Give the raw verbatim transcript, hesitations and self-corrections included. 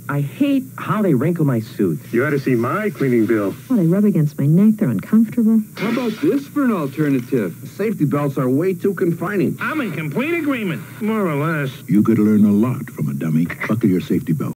I hate how they wrinkle my suit. You ought to see my cleaning bill. Oh, they rub against my neck. They're uncomfortable. How about this for an alternative? Safety belts are way too confining. I'm in complete agreement, more or less. You could learn a lot from a dummy. Buckle your safety belt.